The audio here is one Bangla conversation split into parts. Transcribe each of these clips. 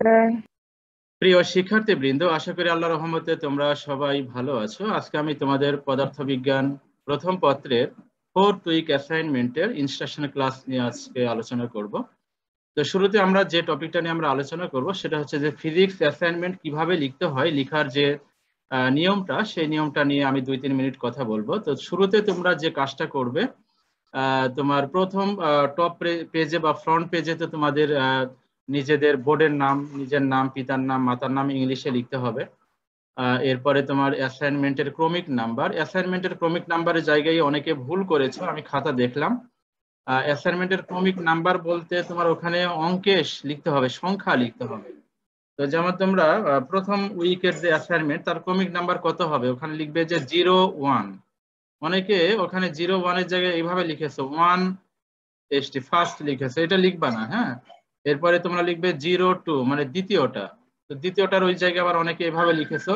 স্যার। প্রিয় শিক্ষার্থীবৃন্দ, আশা করি আল্লাহর রহমতে তোমরা সবাই ভালো আছো। আজকে আমি তোমাদের পদার্থবিজ্ঞান প্রথম পত্রের 4th উইক অ্যাসাইনমেন্টের ইনস্ট্রাকশন ক্লাস নিয়ে আজকে আলোচনা করব। তো শুরুতে আমরা যে টপিকটা নিয়ে আমরা আলোচনা করব সেটা হচ্ছে যে ফিজিক্স অ্যাসাইনমেন্ট কিভাবে লিখতে হয়, লিখার যে নিয়মটা, সেই নিয়মটা নিয়ে আমি 2-3 মিনিট কথা বলবো। তো শুরুতে তোমরা যে কাজটা করবে, তোমার প্রথম টপ পেজে বা ফ্রন্ট পেজে তো তোমাদের নিজেদের বোর্ডের নাম, নিজের নাম, পিতার নাম, মাতার নাম ইংলিশে লিখতে হবে। এরপরে তোমার অ্যাসাইনমেন্টের ক্রমিক নাম্বারের জায়গায় অনেকে ভুল করেছো, আমি খাতা দেখলাম। অ্যাসাইনমেন্টের ক্রমিক নাম্বার বলতে তোমার ওখানে অঙ্কেশ লিখতে হবে, সংখ্যা লিখতে হবে। তো যেমন তোমরা প্রথম উইকের যে অ্যাসাইনমেন্ট, তার ক্রমিক নাম্বার কত হবে, ওখানে লিখবে যে 01। অনেকে ওখানে 01-এর জায়গায় এইভাবে লিখেছো 1 ফার্স্ট লিখেছো, এটা লিখবা না। হ্যাঁ, এরপরে তোমরা লিখবে 02 মানে দ্বিতীয়টা। তো দ্বিতীয়টার ওই জায়গায় আবার অনেকে এইভাবে লিখেছো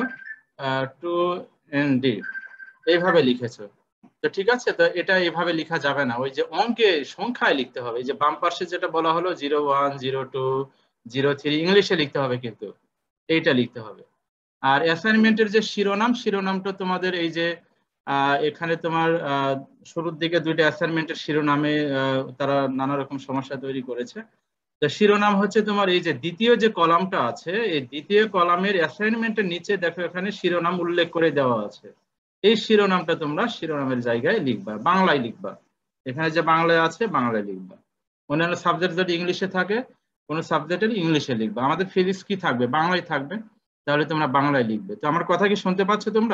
2ND, এইভাবে লিখেছো। তো ঠিক আছে, তো এটা এইভাবে লেখা যাবে না, ওই যে অঙ্কে সংখ্যায় লিখতে হবে। এই যে বাম পাশে যেটা বলা হলো 01, 02, 03 ইংলিশে লিখতে হবে, কিন্তু এইটা লিখতে হবে। আর অ্যাসাইনমেন্টের যে শিরোনামটা তোমাদের এই যে এখানে তোমার শুরুর দিকে দুইটা অ্যাসাইনমেন্টের শিরোনামে তারা নানা রকম সমস্যা তৈরি করেছে। তো শিরোনাম হচ্ছে তোমার এই যে দ্বিতীয় যে কলামটা আছে, এই দ্বিতীয় কলামের অ্যাসাইনমেন্টের নিচে দেখো এখানে শিরোনাম উল্লেখ করে দেওয়া আছে। এই শিরোনামটা তোমরা শিরোনামের জায়গায় লিখবা, বাংলায় লিখবা। এখানে যে বাংলায় আছে বাংলায় লিখবা। অন্যান্য সাবজেক্ট যদি ইংলিশে থাকে, কোনো সাবজেক্টের ইংলিশে লিখবা। আমাদের ফিজিক্স কি থাকবে, বাংলায় থাকবে, তাহলে তোমরা বাংলায় লিখবে। তো আমার কথা কি শুনতে পাচ্ছ তোমরা?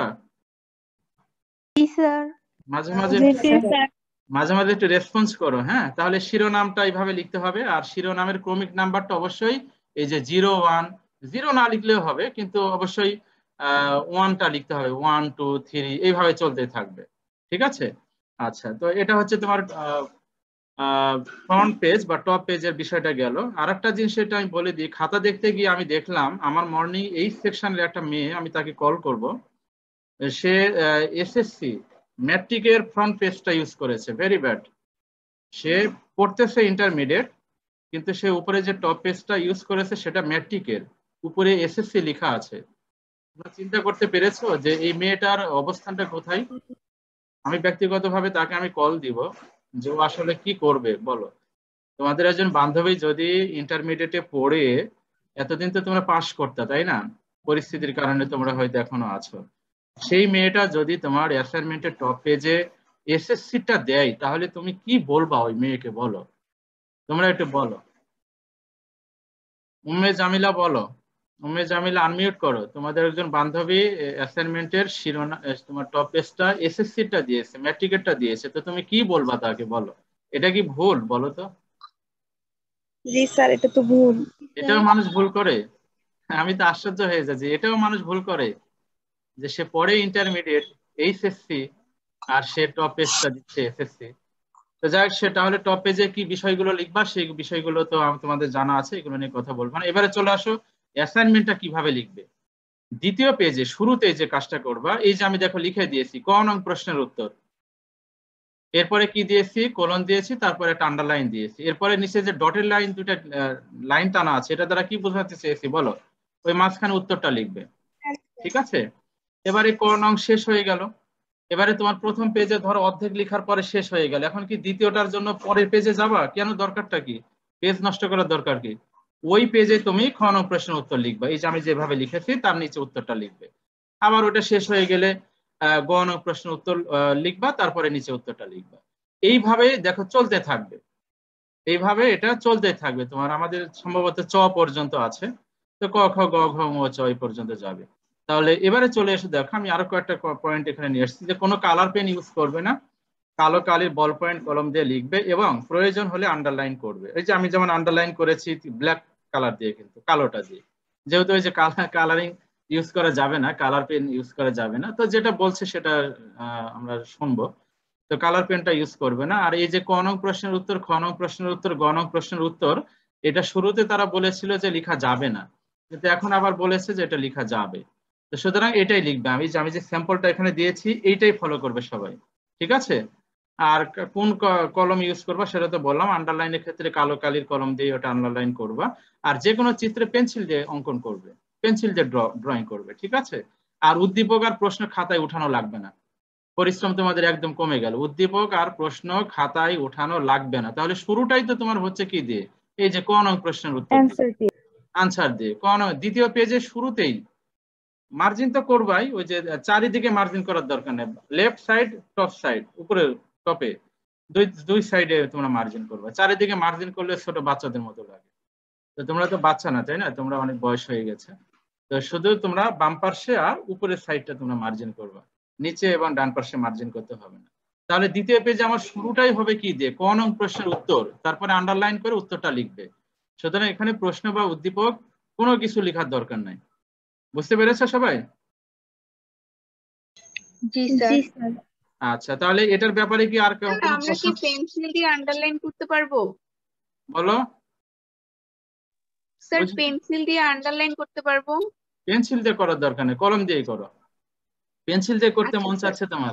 মাঝে মাঝে মাঝে মাঝে একটু রেসপন্স করো। হ্যাঁ, তাহলে শিরোনামটা এইভাবে লিখতে হবে। আর শিরোনামের ক্রমিক নাম্বারটা অবশ্যই এই যে 01, 0 না লিখলেও হবে, কিন্তু অবশ্যই 1টা লিখতে হবে, 1, 2, 3 এইভাবে চলতে থাকবে। ঠিক আছে? আচ্ছা, তো এটা হচ্ছে তোমার ফ্রন্ট পেজ বা টপ পেজের বিষয়টা গেল। আর একটা জিনিস সেটা আমি বলে দিই, খাতা দেখতে গিয়ে আমি দেখলাম আমার মর্নিং এই সেকশনের একটা মেয়ে, আমি তাকে কল করব, সে এসএসসি ম্যাট্রিকের ফ্রন্ট পেজটা ইউজ করেছে, ভেরি ব্যাড। সে পড়তেছে ইন্টারমিডিয়েট, কিন্তু সে উপরে যে টপ পেজটা ইউজ করেছে সেটা ম্যাট্রিকের, উপরে এসএসসি লেখা আছে। তোমরা চিন্তা করতে পেরেছো যে এই মেয়েটার অবস্থানটা কোথায়? আমি ব্যক্তিগতভাবে তাকে আমি কল দিব যে ও আসলে কি করবে বলো। তোমাদের একজন বান্ধবী যদি ইন্টারমিডিয়েটে পড়ে, এতদিন তো তোমরা পাশ করতে, তাই না? পরিস্থিতির কারণে তোমরা হয়তো এখনো আছো। সেই মেয়েটা যদি তোমার অ্যাসাইনমেন্টের টপ পেজে এসএসসিটা দেয়, তাহলে তুমি কি বলবা ওই মেয়েকে, বলো। তোমরা একটু বলো। উম্মে জামিলা বলো। উম্মে জামিলা আনমিউট করো। তোমাদের একজন বান্ধবী অ্যাসাইনমেন্টের শিরোনাম, তোমার টপ পেজটা এসএসসিটা দিয়েছে, ম্যাট্রিকেরটা দিয়েছে, তো তুমি কি বলবা তাকে, বলো। এটা কি ভুল, বলো তো? জি স্যার, এটা তো ভুল। এটাও মানুষ ভুল করে? আমি তো আশ্চর্য হয়ে যাচ্ছি, এটাও মানুষ ভুল করে যে সে পড়ে ইন্টারমিডিয়েট, এইচএসসি, আর সে টপ পেজটা দিচ্ছে এসএসসি। তো যাই হোক, সে তাহলে টপ পেজে কি বিষয়গুলো লিখবা, সেই বিষয়গুলো তো তোমাদের জানা আছে, এগুলো নিয়ে কথা বলবো না। এবারে চলে আসো অ্যাসাইনমেন্টটা কিভাবে লিখবে। দ্বিতীয় পেজে শুরুতে যে কাজটা করবা, এই যে আমি দেখো লিখে দিয়েছি ক নং প্রশ্নের উত্তর, এরপরে কি দিয়েছি, কোলন দিয়েছি, তারপরে একটা আন্ডারলাইন দিয়েছি। এরপরে নিচে যে ডটের লাইন, দুটা লাইন টানা আছে, এটা দ্বারা কি বোঝাতে চেয়েছি বলো? ওই মাঝখানে উত্তরটা লিখবে। ঠিক আছে? এবারে ক নং শেষ হয়ে গেল। এবারে তোমার প্রথম পেজে ধরো অর্ধেক লেখার পরে শেষ হয়ে গেল, এখন কি দ্বিতীয়টার জন্য পরের পেজে যাবা? কেন, দরকারটা কি? পেজ নষ্ট করার দরকার কি? ওই পেজে তুমি খ নং প্রশ্নের উত্তর লিখবা, এই যে আমি যেভাবে লিখেছি তার নিচে উত্তরটা লিখবে। আবার ওটা শেষ হয়ে গেলে গ নং প্রশ্নের উত্তর লিখবা, তারপরে নিচে উত্তরটা লিখবা। এইভাবে দেখো চলতে থাকবে, এইভাবে এটা চলতে থাকবে। তোমার আমাদের সম্ভবত চ পর্যন্ত আছে, তো ক খ গ ঘ ঙ চ এই পর্যন্ত যাবে। তাহলে এবারে চলে এসে দেখো, আমি আরো কয়েকটা পয়েন্ট এখানে নিয়ে এসেছি, যে কোনো কালার পেন ইউজ করবে না, কালো কালির বল পয়েন্ট কলম দিয়ে লিখবে, এবং প্রয়োজন হলে আন্ডারলাইন করবে। এই যে আমি যেমন আন্ডারলাইন করেছি ব্ল্যাক কালার দিয়ে, কিন্তু কালোটা দিয়ে, যেহেতু ওই যে কালারিং ইউজ করা যাবে না, কালার পেন ইউজ করা যাবে না, তো যেটা বলছে সেটা আমরা শুনবো। তো কালার পেনটা ইউজ করবে না। আর এই যে ক নং প্রশ্নের উত্তর, খ নং প্রশ্নের উত্তর, গ নং প্রশ্নের উত্তর, এটা শুরুতে তারা বলেছিল যে লেখা যাবে না, কিন্তু এখন আবার বলেছে যে এটা লেখা যাবে। তো সুতরাং এটাই লিখবে। আমি যে স্যাম্পলটা এখানে দিয়েছি এইটাই ফলো করবে সবাই। ঠিক আছে? আর কোন কলম ইউজ করবা সেটা তো বললাম, আন্ডারলাইনের ক্ষেত্রে কালো কালির কলম দিয়ে ওটা আন্ডারলাইন করবা। আর যে কোনো চিত্রে পেন্সিল দিয়ে অঙ্কন করবে, পেন্সিল দিয়ে ড্রয়িং করবে, ঠিক আছে? আর উদ্দীপক আর প্রশ্ন খাতায় উঠানো লাগবে না, পরিশ্রম তোমাদের একদম কমে গেল। উদ্দীপক আর প্রশ্ন খাতায় উঠানো লাগবে না। তাহলে শুরুটাই তো তোমার হচ্ছে কি দিয়ে, এই যে ক নং প্রশ্নের উত্তর দিয়ে, অ্যান্সার দিয়ে। আনসার দিয়ে। ক নং দ্বিতীয় পেজের শুরুতেই মার্জিন তো করবাই, ওই যে চারিদিকে মার্জিন করার দরকার নেই, লেফট সাইড টপ সাইড উপরে টপে দুই দুই সাইডে তোমরা মার্জিন করবে। চারিদিকে মার্জিন করলে ছোট বাচ্চাদের মতো লাগে। তো তোমরা তো বাচ্চা না, তাই না? তোমরা অনেক বয়স হয়ে গেছে। তো শুধু তোমরা বাম পার্শ্বে আর উপরের সাইডটা তোমরা মার্জিন করবা, নিচে এবং ডান পার্শ্বে মার্জিন করতে হবে না। তাহলে দ্বিতীয় পেজে আমার শুরুটাই হবে কি দিয়ে, ক নং প্রশ্নের উত্তর, তারপরে আন্ডারলাইন করে উত্তরটা লিখবে। সুতরাং এখানে প্রশ্ন বা উদ্দীপক কোনো কিছু লেখার দরকার নাই। বুঝতে পেরেছো সবাই? জি স্যার। জি স্যার। আচ্ছা, তাহলে এটার ব্যাপারে কি আর কোনো আমরা প্রশ্ন? কি পেন্সিল দিয়ে আন্ডারলাইন করতে পারবো বলো। স্যার? পেন্সিল দিয়ে আন্ডারলাইন করতে পারবো? পেন্সিল দিয়ে করার দরকার নেই, কলম দিয়েই করো। পেন্সিল দিয়ে করতে আচ্ছা মন স্যার। চাচ্ছে তোমার,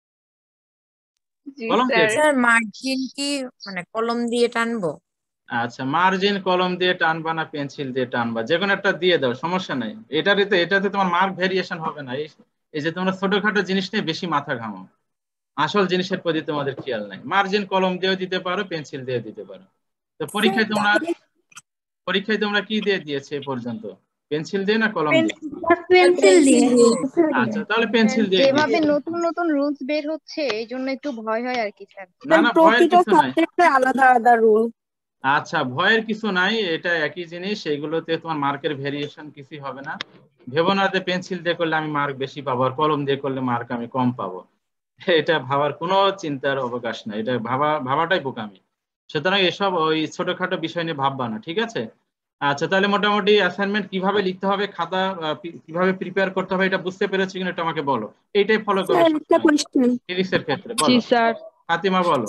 জি কলম দিয়ে স্যার। করো। স্যার মার্জিন কি মানে কলম দিয়ে টানবো? আচ্ছা, মার্জিন কলম দিয়ে টানবা না পেন্সিল দিয়ে টানবা, যে কোনো একটা দিয়ে দাও, সমস্যা নাই। এটাতে তোমার মার্ক ভেরিয়েশন হবে না। এই যে তোমরা ছোটখাটো জিনিস নিয়ে বেশি মাথা ঘামো, আসল জিনিসের প্রতি তোমাদের খেয়াল নাই। মার্জিন কলম দিয়েও দিতে পারো, পেন্সিল দিয়ে দিতে পারো। তো স্যার তাহলে পরীক্ষায় তোমরা কি দিয়ে দিয়েছে এ পর্যন্ত, পেন্সিল দিয়ে না কলম দিয়ে? পেন্সিল দিয়ে। আচ্ছা, তাহলে পেন্সিল দিয়ে যেভাবে দিয়েছে। নতুন নতুন রুলস বের হচ্ছে এই জন্য একটু ভয় হয় আর কি স্যার। না না, ভয়ের প্রতিটা কিছু নাই। সাবজেক্টে আলাদা আলাদা রুল। আচ্ছা, ভয়ের কিছু নাই, এটা একই জিনিস, এগুলোতে তোমার মার্কের ভেরিয়েশন কিছুই হবে না। ভেবো না যে পেন্সিল দিয়ে করলে আমি মার্ক বেশি পাবো আর কলম দিয়ে করলে মার্ক আমি কম পাবো। এটা ভাবার কোনো চিন্তার অবকাশ নাই, এটা ভাবাটাই বোকামি। সুতরাং এসব ওই ছোটখাটো বিষয় নিয়ে ভাববা না, ঠিক আছে? আচ্ছা, তাহলে মোটামুটি অ্যাসাইনমেন্ট কিভাবে লিখতে হবে, খাতা কিভাবে প্রিপেয়ার করতে হবে, এটা বুঝতে পেরেছো কিনা এটা আমাকে বলো। এইটাই ফলো করবে স্যার একটা সবসময় কোয়েশ্চেন। ফিজিক্সের ক্ষেত্রে। জি বলো স্যার। ফাতিমা, বলো।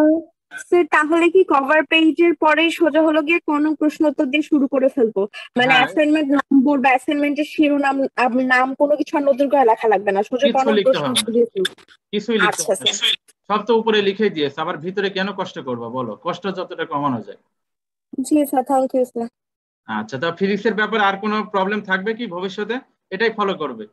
স্যার তাহলে কি কভার পেজের পরে সোজা হলো গিয়ে কোন প্রশ্ন উত্তর দিয়ে শুরু করে ফেলবো? মানে হ্যাঁ, অ্যাসাইনমেন্ট নম্বর বা অ্যাসাইনমেন্টের শিরোনাম নাম কোনো কিছু আর নতুন করে লেখা লাগবে না, সোজা কিছু কোন লিখতে প্রশ্ন হবে উত্তর না, দিয়ে ফেলবো? কিছুই লিখতে আচ্ছা হবে না। স্যার। সব তো উপরে লিখে দিয়েছে, আবার ভিতরে কেন কষ্ট করবো বলো, কষ্ট যতটা কমানো যায়। জি স্যার, থ্যাংক ইউ স্যার। আচ্ছা, তা ফিজিক্সের ব্যাপারে আর কোনো প্রবলেম থাকবে কি ভবিষ্যতে? এটাই ফলো করবে?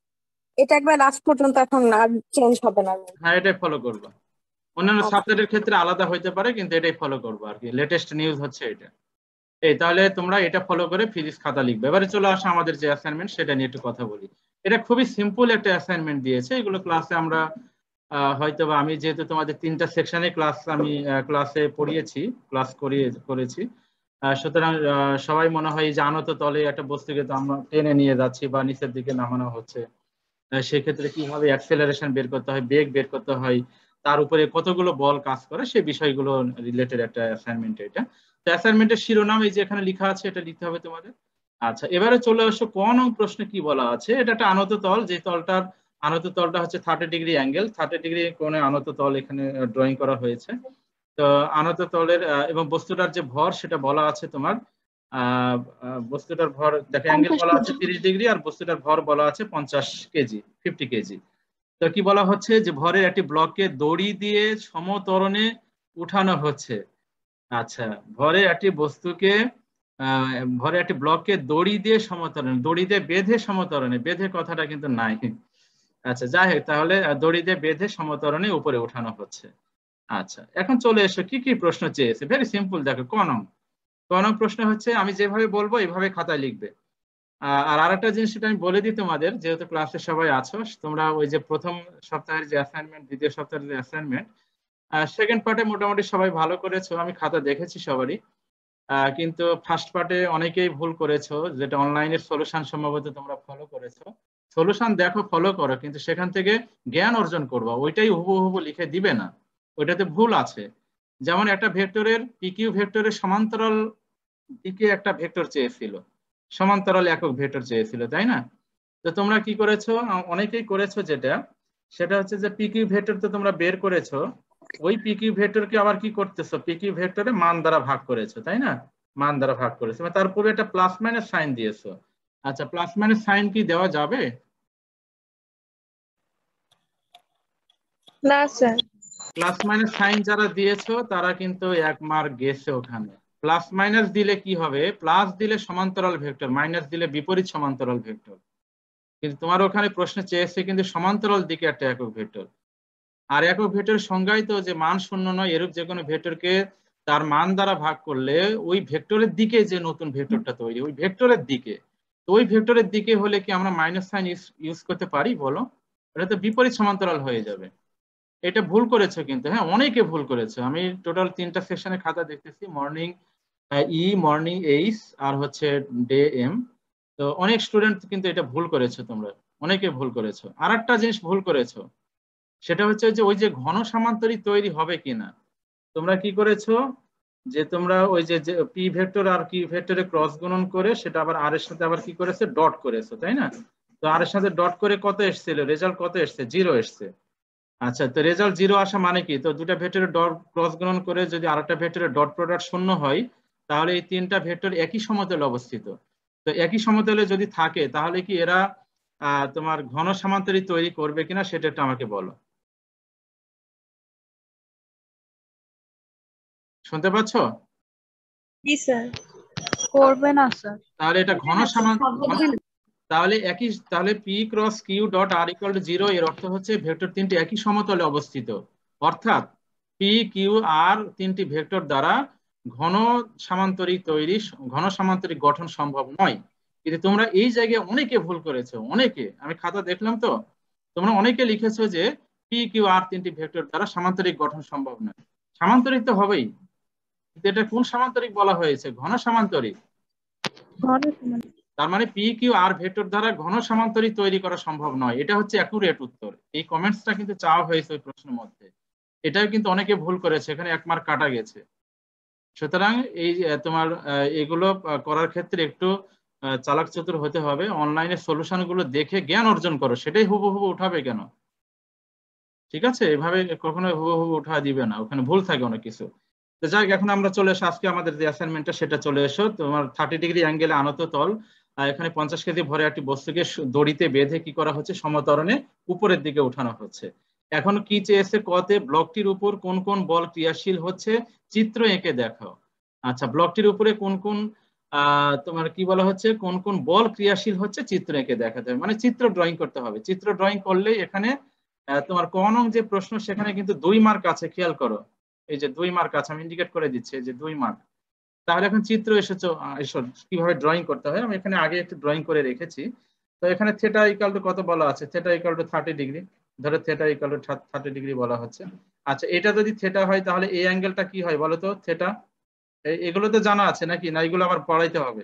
এটা একবার লাস্ট পর্যন্ত, এখন আর চেঞ্জ হবে না। হ্যাঁ, এটাই ফলো করবে। অন্যান্য আচ্ছা। সাবজেক্টের ক্ষেত্রে আলাদা হইতে পারে, কিন্তু এটাই ফলো করবো আর কি, লেটেস্ট নিউজ হচ্ছে এটা। তাহলে তোমরা এটা ফলো করে ফিজিক্স খাতা লিখবে। এবারে চলে আসো আমাদের যে অ্যাসাইনমেন্ট সেটা নিয়ে একটু কথা বলি। এটা খুবই সিম্পল একটা অ্যাসাইনমেন্ট দিয়েছে, এগুলো ক্লাসে আমরা হয়তো বা আমি যেহেতু তোমাদের 3টা সেকশনে আমি ক্লাসে পড়িয়েছি, ক্লাস করেছি, সুতরাং সবাই মনে হয় জানো তো, তলে একটা বস্তুকে তো আমরা টেনে নিয়ে যাচ্ছি বা নিচের দিকে নামানো হচ্ছে, সেক্ষেত্রে কিভাবে অ্যাক্সেলারেশন বের করতে হয়, বেগ বের করতে হয়, তার উপরে কতগুলো বল কাজ করে, সেই বিষয়গুলো রিলেটেড একটা অ্যাসাইনমেন্ট এটা। তো অ্যাসাইনমেন্টের শিরোনাম এই যে এখানে লেখা আছে, এটা লিখতে হবে তোমাদের। আচ্ছা, এবারে চলে আসো ক নং প্রশ্নে কি বলা আছে। এটা একটা আনত তল, যে আনত তলটা হচ্ছে 30 ডিগ্রি অ্যাঙ্গেল, 30 ডিগ্রি কোণে আনত তল এখানে ড্রয়িং করা হয়েছে। তো আনত তলের এবং বস্তুটার যে ভর সেটা বলা আছে তোমার, বস্তুটার ভর দেখো, অ্যাঙ্গেল 50 বলা আছে কেজি। 30 ডিগ্রি আর বস্তুটার ভর বলা আছে 50 কেজি, 50 কেজি। তো কি বলা হচ্ছে যে ভরের একটি ব্লককে দড়ি দিয়ে সমত্বরণে উঠানো হচ্ছে। আচ্ছা, ভরের একটি ব্লককে দড়ি দিয়ে সমত্বরণে, দড়ি দিয়ে বেঁধে সমত্বরণে, বেঁধে কথাটা কিন্তু নাই। আচ্ছা, যাই হোক, তাহলে দড়ি দিয়ে বেঁধে সমত্বরণে উপরে উঠানো হচ্ছে। আচ্ছা, এখন চলে এসো কি কি প্রশ্ন চেয়েছে, ভেরি সিম্পল। দেখো ক নং প্রশ্ন হচ্ছে, আমি যেভাবে বলবো এইভাবে খাতায় লিখবে। আর আরেকটা জিনিস সেটা আমি বলে দিই তোমাদের, যেহেতু ক্লাসে সবাই আছো, তোমরা ওই যে প্রথম সপ্তাহের যে অ্যাসাইনমেন্ট, দ্বিতীয় সপ্তাহের যে অ্যাসাইনমেন্ট, সেকেন্ড পার্টে মোটামুটি সবাই ভালো করেছো, আমি খাতা দেখেছি সবারই। কিন্তু ফার্স্ট পার্টে অনেকেই ভুল করেছো, যেটা অনলাইনের সলিউশন সম্ভবত তোমরা ফলো করেছো। সলিউশন দেখো, ফলো করো, কিন্তু সেখান থেকে জ্ঞান অর্জন করবা, ওইটাই হুবহু লিখে দিবে না, ওইটাতে ভুল আছে। যেমন একটা ভেক্টরের পিকিউ ভেক্টরের সমান্তরাল দিকে একটা ভেক্টর চেয়েছিল, সমান্তরাল একক ভেক্টর চেয়েছিল, তাই না? তো তোমরা কি করেছো, অনেকেই করেছো যেটা, সেটা হচ্ছে যে পিকিউ ভেক্টর তো তোমরা বের করেছো, ওই পিকিউ ভেক্টরকে আবার কি করতেছো, পিকিউ ভেক্টরে মান দ্বারা ভাগ করেছো, তাই না? মান দ্বারা ভাগ করেছো, তারপরে একটা প্লাস মাইনাস সাইন দিয়েছো। আচ্ছা, প্লাস মাইনাস সাইন কি দেওয়া যাবে? না স্যার। প্লাস মাইনাস সাইন যারা দিয়েছো তারা কিন্তু 1 মার্ক গেছে ওখানে। প্লাস মাইনাস দিলে কি হবে, প্লাস দিলে সমান্তরাল ভেক্টর, মাইনাস দিলে বিপরীত সমান্তরাল ভেক্টর। কিন্তু তোমার ওখানে প্রশ্ন চেয়েছে কিন্তু সমান্তরাল দিকে একটা একক ভেক্টর। আর একক ভেক্টর সংজ্ঞায়িত যে মান শূন্য নয় এরূপ যে কোনো ভেক্টরকে তার মান দ্বারা ভাগ করলে ওই ভেক্টরের দিকে যে নতুন ভেক্টরটা তৈরি, ওই ভেক্টরের দিকে, তো ওই ভেক্টরের দিকে হলে কি আমরা মাইনাস সাইন ইউজ করতে পারি বলো? এটা তো বিপরীত সমান্তরাল হয়ে যাবে। এটা ভুল করেছো কিন্তু, হ্যাঁ অনেকে ভুল করেছো। আমি টোটাল 3টা সেকশনে খাতা দেখতেছি, মর্নিং মর্নিং এইচ আর হচ্ছে ডে এম। তো অনেক স্টুডেন্ট কিন্তু এটা ভুল করেছো, তোমরা অনেকে ভুল করেছো। আর একটা জিনিস ভুল করেছো, সেটা হচ্ছে যে ওই যে ঘন সামান্তরিক তৈরি হবে কিনা, তোমরা কি করেছো যে তোমরা ওই যে পি ভেক্টর আর কি ভেক্টরে ক্রস গুণন করে সেটা আবার আর এর সাথে আবার কি করেছে, ডট করেছো, তাই না? তো আর এর সাথে ডট করে কত এসেছিল, রেজাল্ট কত এসছে, 0 এসছে। আচ্ছা, তো রেজাল্ট 0 আসা মানে কি, তো দুটা ভেক্টরের ডট ক্রস গুণন করে যদি আরেকটা ভেক্টরের ডট প্রোডাক্ট 0 হয়, তাহলে এই 3টা ভেক্টর একই সমতলে অবস্থিত। তো একই সমতলে যদি থাকে তাহলে কি এরা তোমার ঘন সামান্তরিক তৈরি করবে কিনা সেটা একটু আমাকে বলো। শুনতে পাচ্ছ? জি স্যার। করবে না স্যার। তাহলে এটা ঘন তাহলে P cross Q dot R equal to 0 এর অর্থ হচ্ছে ভেক্টর 3টি একই সমতলে অবস্থিত। অর্থাৎ পি কিউ আর 3টি ভেক্টর দ্বারা ঘন সামান্তরিক গঠন সম্ভব নয়। কিন্তু তোমরা এই জায়গায় অনেকে ভুল করেছো, অনেকে, আমি খাতা দেখলাম তো, তোমরা অনেকে লিখেছো যে পি কিউ আর 3টি ভেক্টর দ্বারা সামান্তরিক গঠন সম্ভব নয়। সামান্তরিক তো হবেই, কিন্তু এটা কোন সামান্তরিক বলা হয়েছে, ঘন সামান্তরিক। তার মানে পি কিউ আর ভেক্টর দ্বারা ঘন সামান্তরিক তৈরি করা সম্ভব নয়। এটা হচ্ছে অ্যাকুরেট উত্তর। এই কমেন্টসটা কিন্তু চাওয়া হয়েছে ওই প্রশ্নের মধ্যে, এটাও কিন্তু অনেকে ভুল করেছে, এখানে 1 মার্ক কাটা গেছে। সুতরাং এই তোমার এগুলো করার ক্ষেত্রে একটু চালাক চতুর হতে হবে। অনলাইনে সলিউশন গুলো দেখে জ্ঞান অর্জন করো, সেটাই হুবহু উঠাবে কেন? ঠিক আছে, এভাবে কখনো হুবহু উঠা দিবে না, ওখানে ভুল থাকে অনেক কিছু। তো যাই, এখন আমরা চলে এসো আজকে আমাদের যে অ্যাসাইনমেন্টটা সেটা চলে এসো। তোমার 30 ডিগ্রি অ্যাঙ্গেলে আনত তল, এখানে 50 কেজি ভরে একটি বস্তুকে দড়িতে বেঁধে কি করা হচ্ছে, সমত্বরণে উপরের দিকে উঠানো হচ্ছে। এখন কি চেয়েছে, কতে ব্লকটির উপর কোন কোন বল ক্রিয়াশীল হচ্ছে চিত্র এঁকে দেখাও। আচ্ছা, ব্লকটির উপরে কোন কোন তোমার কি বলা হচ্ছে, কোন কোন বল ক্রিয়াশীল হচ্ছে চিত্র এঁকে দেখাতে হবে, মানে চিত্র ড্রয়িং করতে হবে। চিত্র ড্রয়িং করলে এখানে তোমার ক নং যে প্রশ্ন সেখানে কিন্তু 2 মার্ক আছে, খেয়াল করো, এই যে 2 মার্ক আছে, আমি ইন্ডিকেট করে দিচ্ছি, এই যে 2 মার্ক। তাহলে এখন চিত্র এসো কিভাবে ড্রয়িং করতে হয়, আমি এখানে আগে একটু ড্রয়িং করে রেখেছি। তো এখানে থেটা ইকুয়াল টু কত বলা আছে, থেটা ইকুয়াল টু 30 ডিগ্রি, ধরো থেটা ইকুয়াল টু 30 ডিগ্রি বলা হচ্ছে। আচ্ছা, এটা যদি থেটা হয় তাহলে এই অ্যাঙ্গেলটা কি হয় বলো তো, থেটা? এগুলো তো জানা আছে নাকি, না এগুলো আবার পড়াইতে হবে?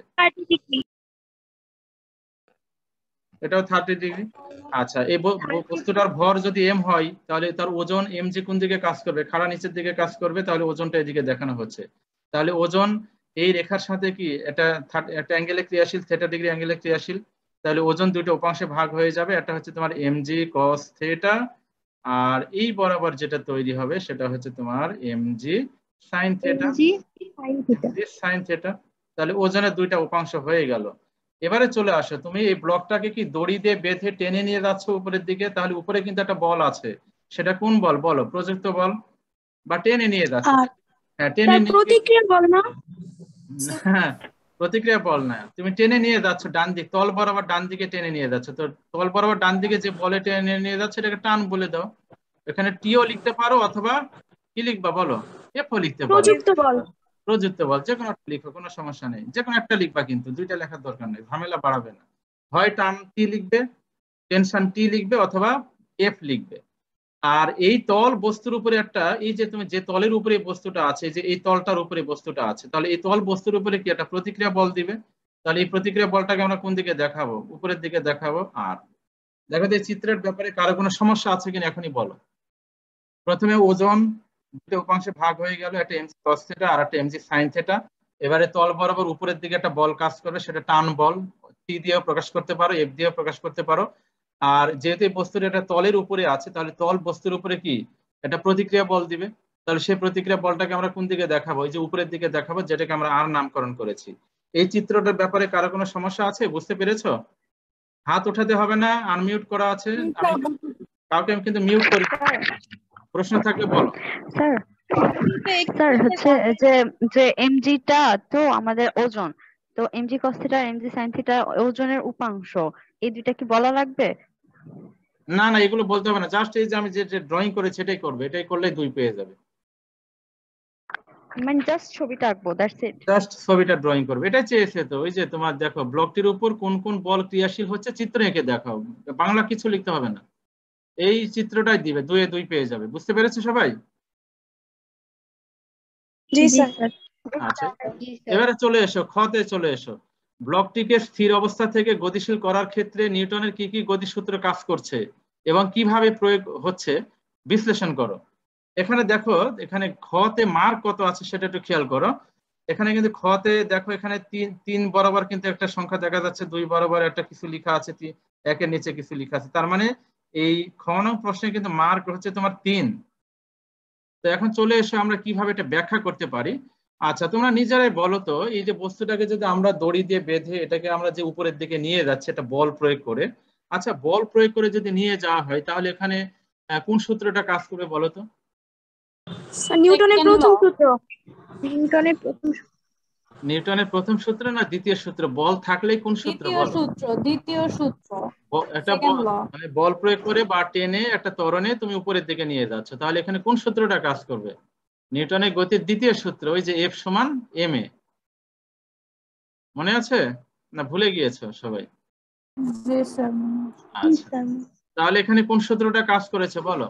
এটাও 30 ডিগ্রি। আচ্ছা, এই বস্তুটার ভর যদি এম হয় তাহলে তার ওজন এম জি কোন দিকে কাজ করবে, খাড়া নিচের দিকে কাজ করবে, তাহলে ওজনটা এদিকে দেখানো হচ্ছে। তাহলে ওজন এই রেখার সাথে কি এটা একটা অ্যাঙ্গেলে ক্রিয়াশীল, থেটা ডিগ্রি অ্যাঙ্গেলে ক্রিয়াশীল, তাহলে ওজন দুটো উপাংশে ভাগ হয়ে যাবে, একটা হচ্ছে তোমার এম জি কস থেটা, আর এই বরাবর যেটা তৈরি হবে সেটা হচ্ছে তোমার M G sine theta, sine theta. তাহলে ওজনের দুইটা উপাংশ হয়ে গেল। এবারে চলে আসো, তুমি এই ব্লকটাকে কি দড়ি দিয়ে বেঁধে টেনে নিয়ে যাচ্ছ উপরের দিকে, তাহলে উপরে কিন্তু একটা বল আছে, সেটা কোন বল বলো, প্রযুক্ত বল, বা টেনে নিয়ে যাচ্ছে? হ্যাঁ, টেনে নিয়ে, প্রতিক্রিয়া বল না? হ্যাঁ, প্রতিক্রিয়া বল না, তুমি টেনে নিয়ে যাচ্ছ ডান দিক, তল বরাবর ডান দিকে টেনে নিয়ে যাচ্ছ। তো তল বরাবর ডান দিকে যে বলে টেনে নিয়ে যাচ্ছে এটাকে টান বলে দাও। এখানে টিও লিখতে পারো অথবা কি লিখবা বলো, এফও লিখতে পারো। প্রযুক্ত বল। প্রযুক্ত বল, যে কোনো একটা লিখো, কোনো সমস্যা নেই, যে কোনো একটা লিখবা, কিন্তু দুইটা লেখার দরকার নেই, ঝামেলা বাড়াবে না। হয় টান টি লিখবে, টেনশন টি লিখবে, অথবা এফ লিখবে। আর এই তল বস্তুর উপরে একটা, এই যে তুমি যে তলের উপরে বস্তুটা আছে, যে এই তলটার উপরে বস্তুটা আছে, তাহলে এই তল বস্তুর উপরে কি একটা প্রতিক্রিয়া বল দিবে। তাহলে এই প্রতিক্রিয়া বলটাকে আমরা কোন দিকে দেখাবো, উপরের দিকে দেখাবো। আর দেখো যে চিত্রের ব্যাপারে কারো কোনো সমস্যা আছে কিনা এখনই বলো। প্রথমে ওজন দুটো উপাংশে ভাগ হয়ে গেল, একটা এমজি কস থেটা আর একটা এমজি সাইন থেটা। এবারে তল বরাবর উপরের দিকে একটা বল কাজ করবে, সেটা টান বল, টি দিয়েও প্রকাশ করতে পারো, এফ দিয়েও প্রকাশ করতে পারো। আর যেহেতু এই বস্তুর এটা তলের উপরে আছে, তাহলে তল বস্তুর উপরে কি একটা প্রতিক্রিয়া বল দিবে। তাহলে সেই প্রতিক্রিয়া বলটাকে আমরা কোন দিকে দেখাবো, এই যে উপরের দিকে দেখাবো, যেটাকে আমরা আর নামকরণ করেছি। এই চিত্রটার ব্যাপারে কারো কোনো সমস্যা আছে, বুঝতে পেরেছো? হাত উঠাতে হবে না, আনমিউট করা আছে, কাউকে আমি কিন্তু মিউট করি। প্রশ্ন থাকলে বলো। স্যার স্যার হচ্ছে যে যে এমজিটা তো আমাদের ওজন, তো MG cos theta MG sine theta ওজনের উপাংশ, এই দুইটা কি বলা লাগবে? না না, এগুলো বলতে হবে না, জাস্ট এই যে আমি যে ড্রয়িং করেছি এটাই করবে, এটাই করলে 2 পেয়ে যাবে। মানে জাস্ট ছবিটা আঁকবো, দ্যাটস ইট। জাস্ট ছবিটা ড্রয়িং করবে, এটাই চেয়েছে তো। ওই যে তোমার দেখো ব্লকটির উপর কোন কোন বল ক্রিয়াশীল হচ্ছে চিত্র এঁকে দেখাও, বাংলা কিছু লিখতে হবে না, এই চিত্রটাই দিবে, 2 এ 2 পেয়ে যাবে। বুঝতে পেরেছো সবাই? জি জি স্যার। স্যার। আচ্ছা, জি স্যার। এবারে চলে এসো খতে চলে এসো। ব্লকটিকে স্থির অবস্থা থেকে গতিশীল করার ক্ষেত্রে নিউটনের কি কি গতিসূত্র কাজ করছে এবং কিভাবে প্রয়োগ হচ্ছে বিশ্লেষণ করো। এখানে দেখো, এখানে খতে মার্ক কত আছে সেটা একটু খেয়াল করো। এখানে কিন্তু খতে দেখো, এখানে তিন বরাবর কিন্তু একটা সংখ্যা দেখা যাচ্ছে, 2 বরাবর একটা কিছু লেখা আছে, 1-এর নিচে কিছু লেখা আছে, তার মানে এই খ নং প্রশ্নে কিন্তু মার্ক হচ্ছে তোমার 3। তো এখন চলে এসে আমরা কিভাবে এটা ব্যাখ্যা করতে পারি। আচ্ছা, তোমরা নিজেরাই বলো তো, এই যে বস্তুটাকে যদি আমরা দড়ি দিয়ে বেঁধে এটাকে আমরা যে উপরের দিকে নিয়ে যাচ্ছি এটা বল প্রয়োগ করে, আচ্ছা বল প্রয়োগ করে যদি নিয়ে যাওয়া হয় তাহলে এখানে কোন সূত্রটা কাজ করবে বলো তো? নিউটনের প্রথম সূত্র। নিউটনের প্রথম নিউটনের প্রথম সূত্র না দ্বিতীয় সূত্র? বল থাকলেই কোন সূত্র বলো? দ্বিতীয় সূত্র। একটা মানে বল প্রয়োগ করে বা টেনে একটা ত্বরণে তুমি উপরের দিকে নিয়ে যাচ্ছ, তাহলে এখানে কোন সূত্রটা কাজ করবে? নিউটনের গতির দ্বিতীয় সূত্র, ওই যে এফ সমান এম এ। মনে আছে না ভুলে গিয়েছো সবাই? জি স্যার। আচ্ছা, তাহলে এখানে কোন সূত্রটা কাজ করেছে বলো?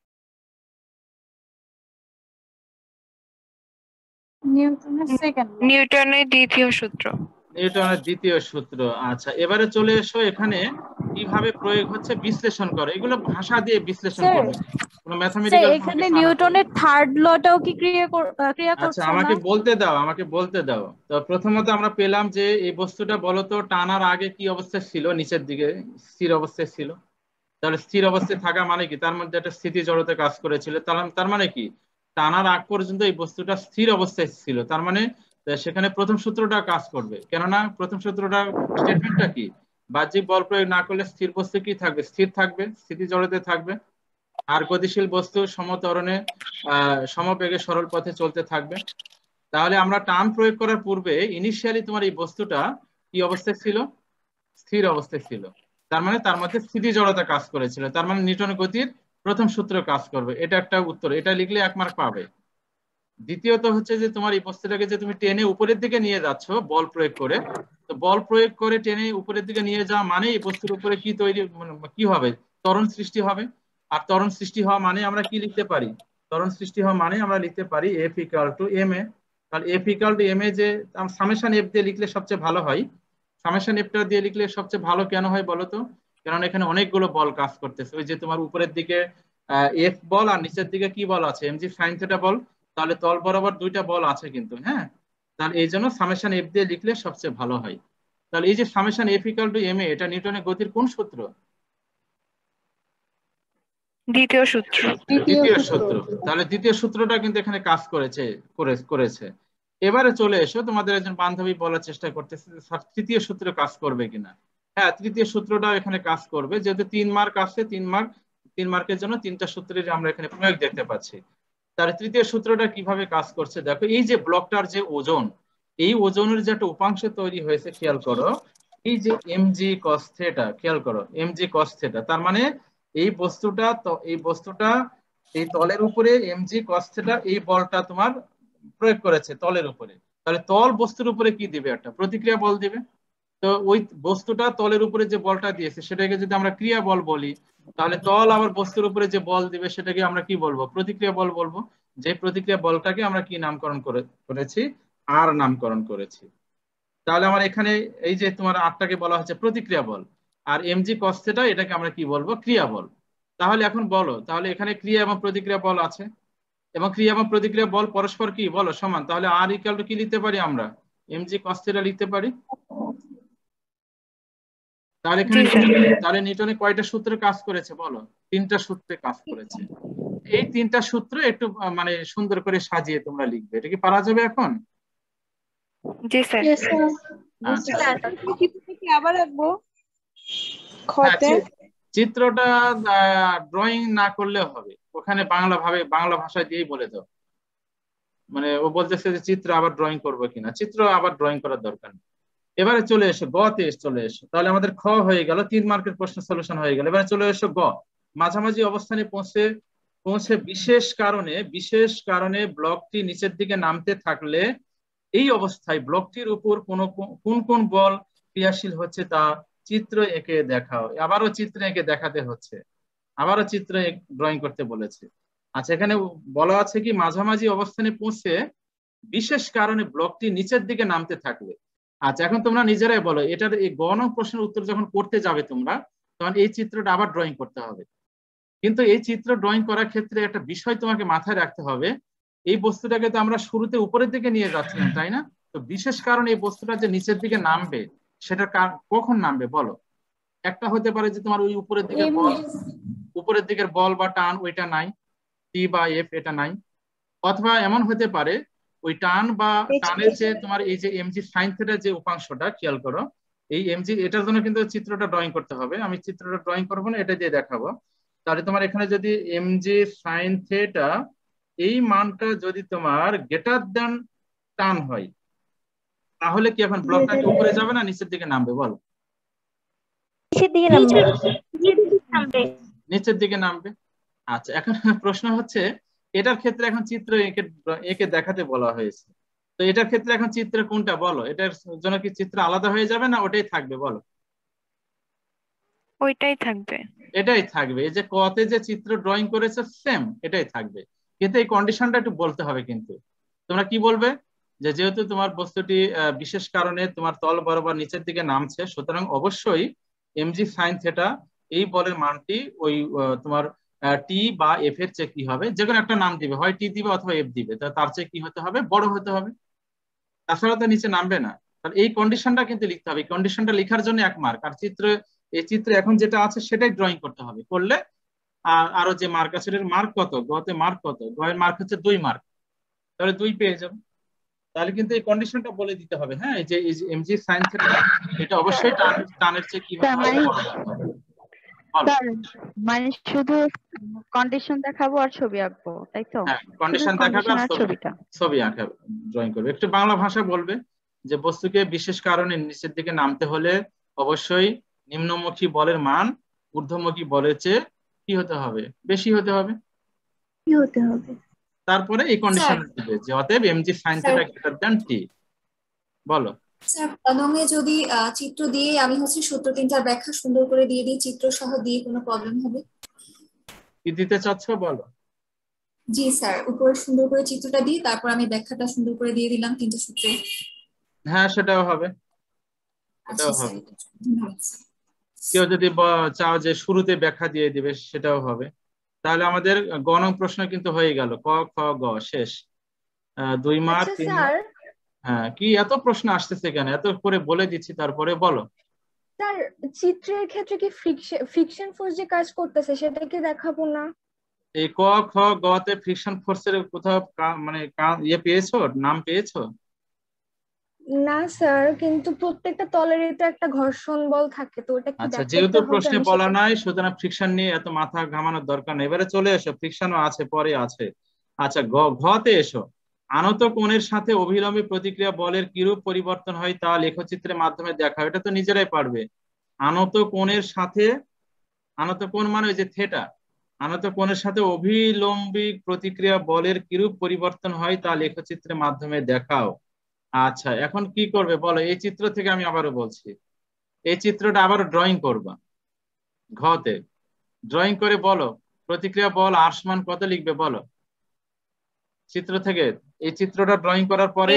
নিউটনের দ্বিতীয় সূত্র। নিউটনের দ্বিতীয় সূত্র। আচ্ছা, এবারে চলে এসো এখানে কিভাবে প্রয়োগ হচ্ছে বিশ্লেষণ করো, এগুলো ভাষা দিয়ে বিশ্লেষণ স্যার, করবে, কোনো ম্যাথমেটিক্যাল এখানে নিউটনের থার্ড লটাও কি ক্রিয়া আচ্ছা করছে আমাকে না? বলতে দাও, আমাকে বলতে দাও। তো প্রথমত আমরা পেলাম যে এই বস্তুটা বলতো টানার আগে কি অবস্থায় ছিল, নিচের দিকে স্থির অবস্থায় ছিল। তাহলে স্থির অবস্থায় থাকা মানে কি, তার মধ্যে একটা স্থিতি জড়তা কাজ করেছিল, তার মানে কি টানার আগ পর্যন্ত এই বস্তুটা স্থির অবস্থায় ছিল, তার মানে সেখানে প্রথম সূত্রটা কাজ করবে। কেননা প্রথম সূত্রটা স্টেটমেন্টটা কি, বাহ্যিক বল প্রয়োগ না করলে স্থির বস্তু কি থাকবে, স্থির থাকবে, স্থিতি জড়তে থাকবে, আর গতিশীল বস্তু সমত্বরণে সমবেগে সরল পথে চলতে থাকবে। তাহলে আমরা টান প্রয়োগ করার পূর্বে ইনিশিয়ালি তোমার এই বস্তুটা কি অবস্থায় ছিল, স্থির অবস্থায় ছিল, তার মানে তার মধ্যে স্থিতি জড়তা কাজ করেছিল, তার মানে নিউটনের গতির প্রথম সূত্র কাজ করবে। এটা একটা উত্তর, এটা লিখলে 1 মার্ক পাবে। দ্বিতীয়ত হচ্ছে যে তোমার এই বস্তুটাকে যে তুমি টেনে উপরের দিকে নিয়ে যাচ্ছ বল প্রয়োগ করে, তো বল প্রয়োগ করে টেনে উপরের দিকে নিয়ে যাওয়া মানে এই বস্তুর উপরে কি তৈরি, কি হবে, ত্বরণ সৃষ্টি হবে। আর ত্বরণ সৃষ্টি হওয়া মানে আমরা কি লিখতে পারি, ত্বরণ সৃষ্টি হওয়া মানে আমরা লিখতে পারি F equal to M A. তাহলে F equal to M A যে সামেশন এফ দিয়ে লিখলে সবচেয়ে ভালো হয়। সামেশন এফটা দিয়ে লিখলে সবচেয়ে ভালো কেন হয় বলো তো? কারণ এখানে অনেকগুলো বল কাজ করতেছে, ওই যে তোমার উপরের দিকে এফ বল আর নিচের দিকে কি বল আছে, এমজি সাইন থিটা বল, তাহলে তল বরাবর 2টা বল আছে কিন্তু, হ্যাঁ। তাহলে এই জন্য সামেশন এফ দিয়ে লিখলে সবচেয়ে ভালো হয়। তাহলে এই যে summation F equal to M A, এটা নিউটনের গতির কোন সূত্র? দ্বিতীয় সূত্র। দ্বিতীয় সূত্র। তাহলে দ্বিতীয় সূত্রটা কিন্তু এখানে কাজ করেছে। এবারে চলে এসো, তোমাদের একজন বান্ধবী বলার চেষ্টা করতেছে তৃতীয় সূত্র কাজ করবে কিনা। হ্যাঁ, তৃতীয় সূত্রটাও এখানে কাজ করবে, যেহেতু 3 মার্ক আসছে, 3 মার্কের জন্য 3টা সূত্রের আমরা এখানে প্রয়োগ দেখতে পাচ্ছি। তাহলে তৃতীয় সূত্রটা কিভাবে কাজ করছে দেখো, এই যে ব্লকটার যে ওজন, এই ওজনের যে একটা উপাংশ তৈরি হয়েছে খেয়াল করো, এই যে এমজি কস থিটা, খেয়াল করো এমজি কস থিটা, তার মানে এই বস্তুটা এই তলের উপরে এমজি কস থিটা এই বলটা তোমার প্রয়োগ করেছে তলের উপরে। তাহলে তল বস্তুর উপরে কি দিবে, একটা প্রতিক্রিয়া বল দিবে। তো ওই বস্তুটা তলের উপরে যে বলটা দিয়েছে সেটাকে যদি আমরা ক্রিয়া বল বলি, তাহলে তল আবার বস্তুর উপরে যে বল দিবে সেটাকে আমরা কি বলবো, প্রতিক্রিয়া বল বলবো। যে প্রতিক্রিয়া বলটাকে আমরা কি নামকরণ করেছি, আর নামকরণ করেছি। তাহলে আমার এখানে এই যে তোমার আরটাকে বলা হচ্ছে প্রতিক্রিয়া বল, আর এমজি কস থিটা এটাকে আমরা কি বলবো, ক্রিয়া বল। তাহলে এখন বলো, তাহলে এখানে ক্রিয়া এবং প্রতিক্রিয়া বল আছে, এবং ক্রিয়া এবং প্রতিক্রিয়া বল পরস্পর কি বলো সমান, তাহলে আর ইকুয়াল টু কি লিখতে পারি আমরা, এমজি কস থিটা লিখতে পারি। তাহলে এখানে তাহলে নিউটনে কয়টা সূত্রে কাজ করেছে বলো, 3টা সূত্রে কাজ করেছে। এই 3টা সূত্র একটু মানে সুন্দর করে সাজিয়ে তোমরা লিখবে, এটা কি পারা যাবে এখন? জি স্যার। আচ্ছা, আবার রাখবো হ্যাঁ, চিত্রটা ড্রয়িং না করলেও হবে, ওখানে বাংলা ভাষায় দিয়েই বলে দাও। মানে ও বলতেছে যে চিত্র আবার ড্রয়িং করবো কিনা, চিত্র আবার ড্রয়িং করার দরকার নেই। এবারে চলে এসো গতে চলে এসো। তাহলে আমাদের খ হয়ে গেল, 3 মার্কের প্রশ্ন সলিউশন হয়ে গেল। এবারে চলে এসো গ, মাঝামাঝি অবস্থানে পৌঁছে বিশেষ কারণে ব্লকটি নিচের দিকে নামতে থাকলে এই অবস্থায় ব্লকটির উপর কোন কোন বল ক্রিয়াশীল হচ্ছে তা চিত্র এঁকে দেখাও। আবারও চিত্র এঁকে দেখাতে হচ্ছে, আবারও চিত্র ড্রয়িং করতে বলেছে। আচ্ছা, এখানে বলা আছে কি মাঝামাঝি অবস্থানে পৌঁছে বিশেষ কারণে ব্লকটি নিচের দিকে নামতে থাকলে। আচ্ছা, এখন তোমরা নিজেরাই বলো, এটার এই গ নং প্রশ্নের উত্তর যখন করতে যাবে তোমরা, তখন এই চিত্রটা আবার ড্রয়িং করতে হবে। কিন্তু এই চিত্র ড্রয়িং করার ক্ষেত্রে একটা বিষয় তোমাকে মাথায় রাখতে হবে, এই বস্তুটাকে তো আমরা শুরুতে উপরের দিকে নিয়ে যাচ্ছিলাম, তাই না? তো বিশেষ কারণে এই বস্তুটা যে নিচের দিকে নামবে সেটা কখন নামবে বলো? একটা হতে পারে যে তোমার ওই উপরের দিকের বল বা টান ওইটা নাই, টি বা এফ এটা নাই। অথবা এমন হতে পারে ওই টান বা টানের যে তোমার এই যে এমজি সাইন থিটা যে উপাংশটা, খেয়াল করো, এই এমজি এটার জন্য কিন্তু চিত্রটা ড্রয়িং করতে হবে। আমি চিত্রটা ড্রয়িং করবো না, এটা দিয়ে দেখাবো। তাহলে তোমার এখানে যদি এমজি সাইন থিটা এই মানটা যদি তোমার গ্রেটার দেন টান হয়, তাহলে কি এখন ব্লকটা কি উপরে যাবে না নিচের দিকে নামবে বলো? নিচের দিকে নামবে। আচ্ছা, এখন প্রশ্ন হচ্ছে এটার ক্ষেত্রে এখন চিত্র এঁকে দেখাতে বলা হয়েছে। তো এটার ক্ষেত্রে এখন চিত্র কোনটা বলো? এটার জন্য কি চিত্র আলাদা হয়ে যাবে না ওটাই থাকবে বলো? ওইটাই থাকবে। এটাই থাকবে। এই যে কতে যে চিত্র ড্রয়িং করেছে সেম এটাই থাকবে, কিন্তু এই কন্ডিশনটা একটু বলতে হবে। কিন্তু তোমরা কি বলবে যে যেহেতু তোমার বস্তুটি বিশেষ কারণে তোমার তল বরাবর নিচের দিকে নামছে, সুতরাং অবশ্যই এমজি সাইন থিটা এই বলের মানটি ওই তোমার টি বা এফ এর চেয়ে কি হবে, যে কোনো একটা নাম দিবে, হয় টি দিবে অথবা এফ দিবে, তার চেয়ে কি হতে হবে, বড় হতে হবে, তাছাড়া তো নিচে নামবে না। তাহলে এই কন্ডিশনটা কিন্তু লিখতে হবে। এই কন্ডিশনটা লেখার জন্য 1 মার্ক। আর এই চিত্রে এখন যেটা আছে সেটাই ড্রয়িং করতে হবে, করলে আরো যে মার্ক আছে এর মার্ক কত, গতে মার্ক কত, গয়ের মার্ক হচ্ছে 2 মার্ক, তাহলে 2 পেয়ে যাবে। তাহলে কিন্তু এই কন্ডিশনটা বলে দিতে হবে। হ্যাঁ, এই যে এমজি সাইন থিটা এটা অবশ্যই টানের চেয়ে কি হবে, মানে শুধু কন্ডিশন দেখাবো আর ছবি আঁকবো, তাই তো? হ্যাঁ, কন্ডিশন দেখাবে আর ছবি আঁকাবে, ড্রয়িং করবে। একটু বাংলা ভাষা বলবে যে বস্তুকে বিশেষ কারণে নিচের দিকে নামতে হলে অবশ্যই নিম্নমুখী বলের মান ঊর্ধ্বমুখী বলের চেয়ে কি হতে হবে, বেশি হতে হবে। তারপরে এই কন্ডিশন দিবে যে অতএব MG sine theta greater than T. বলো স্যার, কলমে যদি চিত্র দিয়ে আমি সূত্র 3টার ব্যাখ্যা সুন্দর করে দিয়ে দিই, চিত্র সহ দিয়ে কোনো প্রবলেম হবে? কি দিতে চাচ্ছ বলো? জি স্যার, উপরে সুন্দর করে চিত্রটা দিয়ে তারপর আমি ব্যাখ্যাটা সুন্দর করে দিয়ে দিলাম 3টে সূত্রে। হ্যাঁ, সেটাও হবে। আচ্ছা স্যার, ধন্যবাদ। কেউ যদি চাও যে শুরুতে ব্যাখ্যা দিয়ে দিবে সেটাও হবে। তাহলে আমাদের গ নং প্রশ্ন কিন্তু হয়ে গেল, ক খ গ শেষ। 2 মার্ক 3 মার্ক। হ্যাঁ, কি এত প্রশ্ন আসতেছে কেন? এত করে বলে দিচ্ছি, তারপরে বলো। স্যার, চিত্রের ক্ষেত্রে কি ফ্রিকশন ফোর্স যে কাজ করতেছে সেটা কি দেখাবো না? এই ক খ গ তে ফ্রিকশন ফোর্সের কোথাও মানে ইয়ে পেয়েছো, নাম পেয়েছো? না স্যার, কিন্তু প্রত্যেকটা তলেরই তো একটা ঘর্ষণ বল থাকে, তো ওটা কি আচ্ছা, দেখাতে যেহেতু হবে? প্রশ্নে আমি বলা সেটা- নাই সুতরাং ফ্রিকশন নিয়ে এত মাথা ঘামানোর দরকার নেই। এবারে চলে এসো, ফ্রিকশনও আছে পরে আছে। আচ্ছা, ঘতে এসো। আনত কোণের সাথে অভিলম্বী প্রতিক্রিয়া বলের কিরূপ পরিবর্তন হয় তা লেখচিত্রের মাধ্যমে দেখাও। এটা তো নিজেরাই পারবে। আনত কোণের সাথে, আনত কোণ মানে ওই যে থিটা, আনত কোণের সাথে অভিলম্বী প্রতিক্রিয়া বলের কিরূপ পরিবর্তন হয় তা লেখচিত্রের মাধ্যমে দেখাও। আচ্ছা, এখন কি করবে বলো? এই চিত্র থেকে আমি আবারও বলছি, এই চিত্রটা আবারও ড্রয়িং করবা। ঘতে ড্রয়িং করে বলো প্রতিক্রিয়া বল আর সমান কত লিখবে বলো চিত্র থেকে। এই চিত্রটা ড্রয়িং করার পরে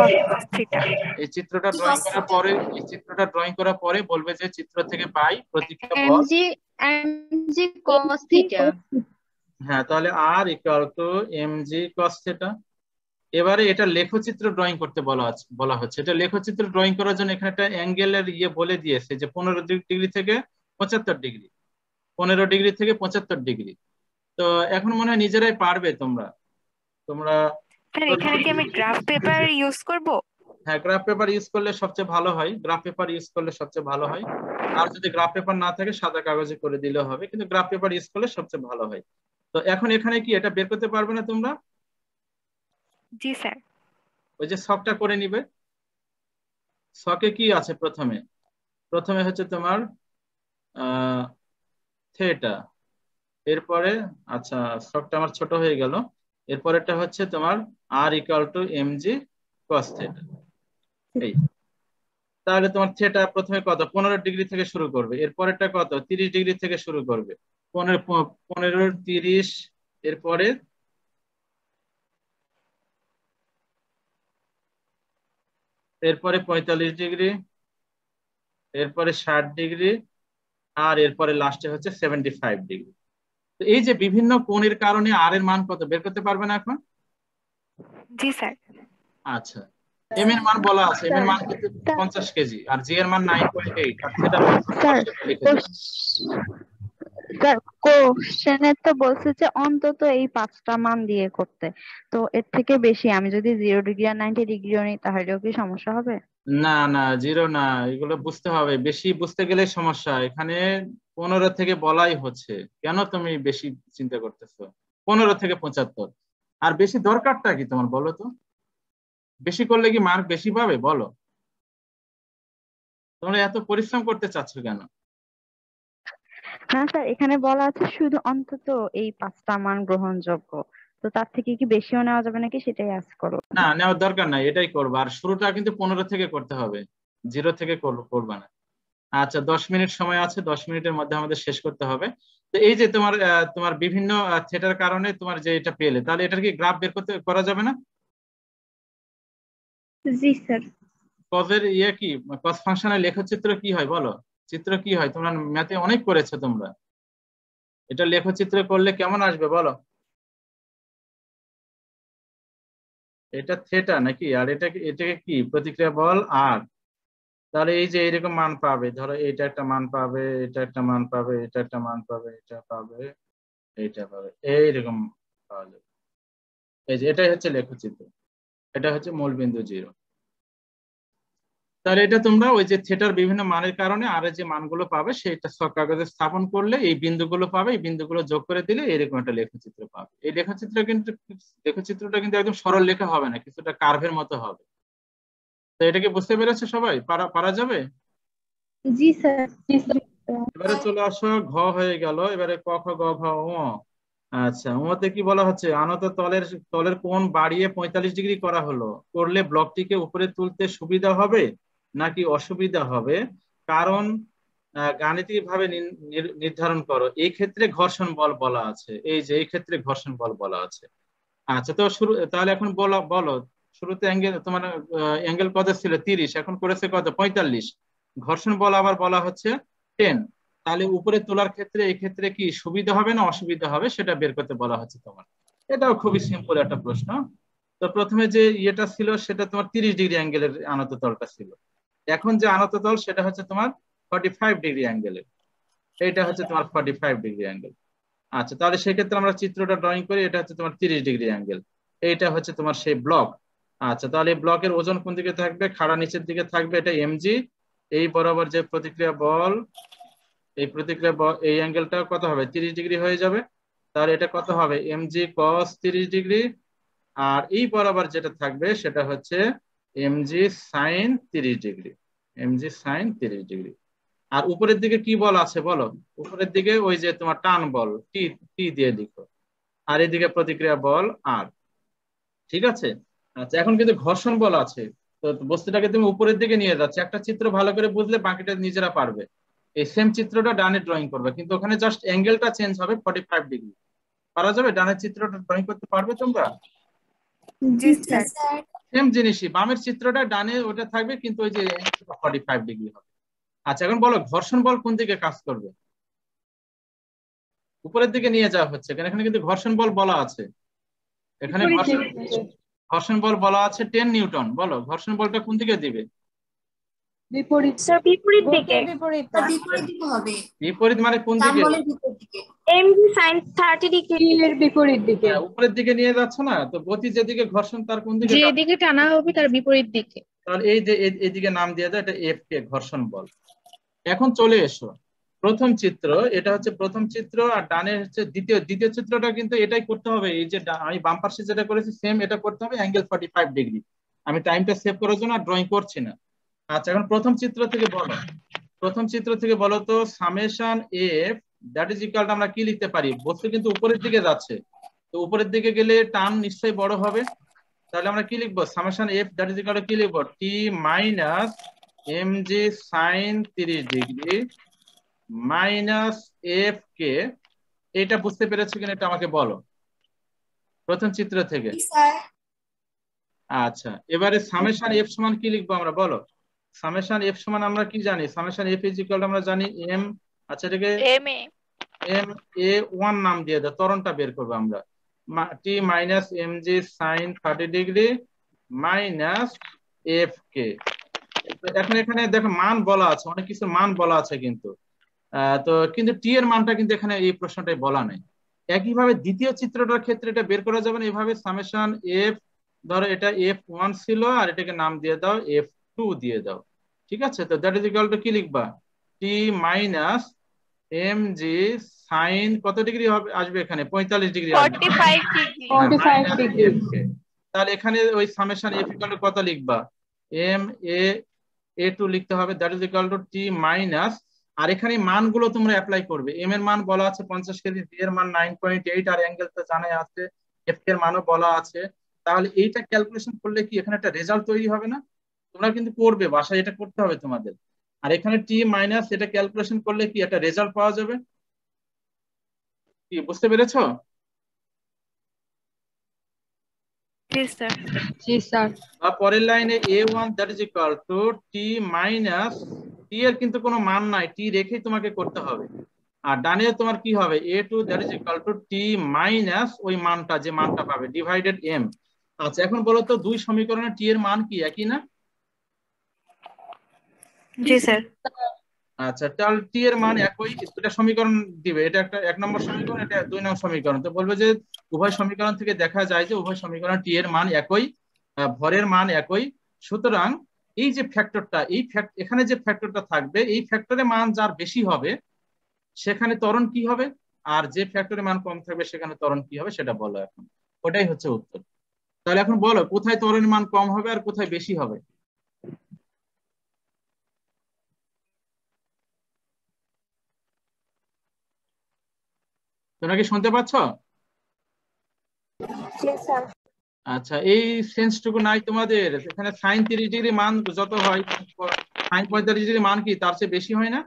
এই চিত্রটা ড্রয়িং করার পরে বলবে যে চিত্র থেকে পাই প্রতিক্রিয়া বল mg cos থিটা। হ্যাঁ, তাহলে R equal to mg cos theta. এবারে এটা লেখচিত্র ড্রয়িং করতে বলা হচ্ছে। এটা লেখচিত্র ড্রয়িং করার জন্য এখানে একটা অ্যাঙ্গেলের ইয়ে বলে দিয়েছে যে 15 ডিগ্রি থেকে 75 ডিগ্রি, 15 ডিগ্রি থেকে 75 ডিগ্রি। তো এখন মনে হয় নিজেরাই পারবে তোমরা। এখানে কি আমি গ্রাফ পেপার ইউজ করব? হ্যাঁ, গ্রাফ পেপার ইউজ করলে সবচেয়ে ভালো হয়, গ্রাফ পেপার ইউজ করলে সবচেয়ে ভালো হয়। আর যদি গ্রাফ পেপার না থাকে সাদা কাগজে করে দিলেও হবে, কিন্তু গ্রাফ পেপার ইউজ করলে সবচেয়ে ভালো হয়। তো তো এখন এখানে কি এটা বের করতে পারবে না তোমরা? জি স্যার। ওই যে শকটা করে নিবে। শকে কি আছে প্রথমে? প্রথমে হচ্ছে তোমার থেটা, এরপরে আচ্ছা শকটা আমার ছোট হয়ে গেল, এরপরেরটা হচ্ছে তোমার আর equal to mg cos theta. এই তাহলে তোমার থেটা প্রথমে কত 15 ডিগ্রি থেকে শুরু করবে, এরপরেরটা কত 30 ডিগ্রি থেকে শুরু করবে, 15 30, এরপরে এরপরে 45 ডিগ্রি, এরপরে 60 ডিগ্রি, আর এরপরে লাস্টে হচ্ছে 75 ডিগ্রি। তো এই যে বিভিন্ন কোণের কারণে আর এর মান কত বের করতে পারবে না এখন? জি স্যার। আচ্ছা, এম এর মান বলা আছে, এম এর মান কিন্তু 50 কেজি আর জি এর মান 9.8 আর সেটা স্যার কোশ্চেনে তো বলছে যে অন্তত এই 5টা মান দিয়ে করতে, তো এর থেকে বেশি আমি যদি 0 ডিগ্রি আর 90 ডিগ্রিও নিই তাহলেও কি সমস্যা হবে? না না, জিরো না, এগুলো বুঝতে হবে, বেশি বুঝতে গেলে সমস্যা। এখানে 15 থেকে বলাই হচ্ছে, কেন তুমি বেশি চিন্তা করতেছো? 15 থেকে 75, আর বেশি দরকারটা কি তোমার বলো তো? বেশি করলে কি মার্ক বেশি পাবে বলো? তোমরা এত পরিশ্রম করতে চাচ্ছ কেন? হ্যাঁ স্যার, এখানে বলা আছে শুধু অন্তত এই 5টা মান গ্রহণযোগ্য, তো তার থেকে কি বেশিও নেওয়া যাবে নাকি সেটাই আজ করো। না, নেওয়ার দরকার নাই, এটাই করবো। আর শুরুটা কিন্তু 15 থেকে করতে হবে, 0 থেকে করবা না। আচ্ছা 10 মিনিট সময় আছে, 10 মিনিটের মধ্যে আমাদের শেষ করতে হবে। তো এই যে তোমার বিভিন্ন থেটার কারণে তোমার যে এটা পেলে, তাহলে এটার কি গ্রাফ বের করা যাবে না? জি স্যার। কজের কি কজ ফাংশনের লেখচিত্র কি হয় বলো? চিত্র কি হয়? তোমরা ম্যাথে অনেক করেছো তোমরা, এটা লেখচিত্র করলে কেমন আসবে বলো? এটা থেটা নাকি, আর এটাকে কি প্রতিক্রিয়া বল আর, তাহলে এই যে এরকম মান পাবে, ধরো এটা একটা মান পাবে, এটা একটা মান পাবে, এটা একটা মান পাবে, এটা পাবে, এইটা পাবে, এইরকম পাওয়া যাবে। এই যে এটাই হচ্ছে লেখচিত্র, এটা হচ্ছে মূলবিন্দু 0। তাহলে এটা তোমরা ওই যে থেটার বিভিন্ন মানের কারণে আর যে মানগুলো পাবে সেটা ছক কাগজে স্থাপন করলে এই বিন্দুগুলো পাবে, এই বিন্দুগুলো যোগ করে দিলে এরকম একটা লেখচিত্র পাবে। এই লেখচিত্রটা কিন্তু একদম সরল লেখা হবে না, কিছুটা কার্ভের মতো হবে। তো এটাকে বুঝতে পেরেছে সবাই? পারা যাবে? জি স্যার। এবারে চলে আসো, ঘ হয়ে গেল, এবারে ক খ গ ঘ ঙ। আচ্ছা, ওতে কি বলা হচ্ছে? আনত তলের কোণ বাড়িয়ে 45 ডিগ্রি করা হলো, করলে ব্লকটিকে উপরে তুলতে সুবিধা হবে নাকি অসুবিধা হবে, কারণ গাণিতিক ভাবে নির্ধারণ করো। এই ক্ষেত্রে ঘর্ষণ বল বলা আছে, এই যে এই ক্ষেত্রে ঘর্ষণ বল বলা আছে। আচ্ছা, তো তাহলে এখন বলো শুরুতে তোমার অ্যাঙ্গেল কত ছিল 30, এখন করেছে কত 45, ঘর্ষণ বল আবার বলা হচ্ছে 10, তাহলে উপরে তোলার ক্ষেত্রে এই ক্ষেত্রে কি সুবিধা হবে না অসুবিধা হবে সেটা বের করতে বলা হচ্ছে তোমার। এটাও খুবই সিম্পল একটা প্রশ্ন। তো প্রথমে যে ইয়েটা ছিল সেটা তোমার 30 ডিগ্রি অ্যাঙ্গেলের আনত তলটা ছিল, এখন যে আনত তল সেটা হচ্ছে তোমার 45 ডিগ্রি অ্যাঙ্গেলের, এইটা হচ্ছে তোমার 45 ডিগ্রি অ্যাঙ্গেল। আচ্ছা, তাহলে সেক্ষেত্রে আমরা চিত্রটা ড্রয়িং করি, এটা হচ্ছে তোমার 30 ডিগ্রি অ্যাঙ্গেল, এইটা হচ্ছে তোমার সেই ব্লক। আচ্ছা, তাহলে এই ব্লকের ওজন কোন দিকে থাকবে? খাড়া নিচের দিকে থাকবে, এটা mg। এই বরাবর যে প্রতিক্রিয়া বল, এই প্রতিক্রিয়া বল, এই অ্যাঙ্গেলটা কত হবে 30 ডিগ্রি হয়ে যাবে, তাহলে এটা কত হবে mg cos 30 ডিগ্রি। আর এই বরাবর যেটা থাকবে সেটা হচ্ছে mg sin 30 degree, mg sin 30 degree. আর উপরের দিকে কি বল আছে বলো? উপরের দিকে ওই যে তোমার টান বল, টি দিয়ে লিখো, আর এদিকে প্রতিক্রিয়া বল আর। ঠিক আছে? আচ্ছা, এখন কিন্তু ঘর্ষণ বল আছে, তো বস্তুটাকে তুমি উপরের দিকে নিয়ে যাচ্ছে। একটা চিত্র ভালো করে বুঝলে বাকিটা নিজেরা পারবে। এই সেম চিত্রটা ডানে ড্রয়িং করবে, কিন্তু ওখানে জাস্ট অ্যাঙ্গেলটা চেঞ্জ হবে 45 ডিগ্রি। পারা যাবে? ডানের চিত্রটা ড্রয়িং করতে পারবে তোমরা? জি স্যার। সেম জিনিসই, বামের চিত্রটা ডানে ওটা থাকবে, কিন্তু ওই যে 45 ডিগ্রি হবে। আচ্ছা, এখন বলো ঘর্ষণ বল কোন দিকে কাজ করবে? উপরের দিকে নিয়ে যাওয়া হচ্ছে, এখানে কিন্তু ঘর্ষণ বল বলা আছে, এখানে ঘর্ষণ বল বলা আছে 10 নিউটন। বলো ঘর্ষণ বলটা কোন দিকে দিবে? বিপরীত স্যার বিপরীত দিকে। বিপরীত বিপরীত দিকে হবে, বিপরীত মানে কোন ডান দিকে? বলের বিপরীত দিকে। mg sin 30 ডিগ্রি এর বিপরীত দিকে। উপরের দিকে নিয়ে যাচ্ছে না, তো গতি যেদিকে ঘর্ষণ তার কোন দিকে? যেদিকে টানা হবে তার বিপরীত দিকে। তাহলে এই যে এদিকে নাম দিয়ে যায়, এটা এফ কে ঘর্ষণ বল। এখন চলে এসো, প্রথম চিত্র, এটা হচ্ছে প্রথম চিত্র, আর ডানে হচ্ছে দ্বিতীয় চিত্রটা কিন্তু এটাই করতে হবে। এই যে আমি বাম পাশে যেটা করেছি সেম এটা করতে হবে, অ্যাঙ্গেল 45 ডিগ্রি। আমি টাইমটা সেভ করার জন্য আর ড্রয়িং করছি না। আচ্ছা, এখন প্রথম চিত্র থেকে বলো তো summation F that is equal to আমরা কি লিখতে পারি? বস্তু কিন্তু উপরের দিকে যাচ্ছে, তো উপরের দিকে গেলে টান নিশ্চয়ই বড় হবে। তাহলে আমরা কি লিখবো? Summation F that is equal to কি লিখবো? T minus M G sine 30 degree minus F K. এটা বুঝতে পেরেছো কিনা এটা আমাকে বলো প্রথম চিত্র থেকে। স্যার আচ্ছা, এবারে সামেশন এফ সমান কি লিখবো আমরা বলো? সামেশন এফ সমান আমরা কি জানি? Summation F is equal to আমরা জানি এম, আচ্ছা এটাকে এম এ 1 নাম দিয়ে দাও, ত্বরণটা বের করবো আমরা। T minus M G sine 30 degree minus F K. এখন এখানে দেখো মান বলা আছে, অনেক কিছু মান বলা আছে কিন্তু তো কিন্তু টি এর মানটা কিন্তু এখানে এই প্রশ্নটাই বলা নেই। একইভাবে দ্বিতীয় চিত্রটার ক্ষেত্রে এটা বের করা যাবে না, এভাবে সামেশন এফ, ধরো এটা f1 ছিল আর এটাকে নাম দিয়ে দাও f2 দিয়ে দাও, ঠিক আছে? তো দ্যাট ইজ ইকুয়াল টু কি লিখবা? T minus M G sine কত ডিগ্রি হবে আসবে এখানে? 45 ডিগ্রি আসবে। 45 ডিগ্রি। তাহলে এখানে ওই সামেশন এফ ইকুয়াল টু কত লিখবা? এম এ 2 লিখতে হবে, that is equal to T minus, আর এখানে মানগুলো তোমরা অ্যাপ্লাই করবে। এম এর মান বলা আছে 50 কেজি, জি এর মান 9.8, আর অ্যাঙ্গেল তো জানাই আছে, এফ এর মানও বলা আছে। তাহলে এইটা ক্যালকুলেশন করলে কি এখানে একটা রেজাল্ট তৈরি হবে না? তোমরা কিন্তু করবে, বাসায় এটা করতে হবে তোমাদের। আর এখানে টি মাইনাস এটা ক্যালকুলেশন করলে কি একটা রেজাল্ট পাওয়া যাবে। কি বুঝতে পেরেছো? জি স্যার। বা পরের লাইনে a1 that is equal to T minus, T এর কিন্তু কোনো মান নাই, টি রেখেই তোমাকে করতে হবে। আর ডানে তোমার কি হবে? a2 that is equal to T minus ওই মানটা, যে মানটা পাবে ডিভাইডেড m। আচ্ছা, এখন বলো তো দুই সমীকরণে টি এর মান কি একই না? জি স্যার। আচ্ছা, তাহলে টি এর মান একই, দুটা সমীকরণ দিবে, এটা একটা 1 নম্বর সমীকরণ, এটা 2 নম্বর সমীকরণ। তো বলবে যে উভয় সমীকরণ থেকে দেখা যায় যে উভয় সমীকরণ টি এর মান একই, ভরের মান একই। সুতরাং এই যে ফ্যাক্টরটা, এখানে যে ফ্যাক্টরটা থাকবে, এই ফ্যাক্টরের মান যার বেশি হবে সেখানে ত্বরণ কি হবে, আর যে ফ্যাক্টরের মান কম থাকবে সেখানে ত্বরণ কি হবে সেটা বলো এখন। ওটাই হচ্ছে উত্তর। তাহলে এখন বলো কোথায় ত্বরণের মান কম হবে আর কোথায় বেশি হবে? তোমরা কি শুনতে পাচ্ছ? আচ্ছা, এই সেন্সটুকু নাই তোমাদের? এখানে সাইন 30 ডিগ্রি মান যত হয়, সাইন 45 ডিগ্রি মান কি তার চেয়ে বেশি হয় না?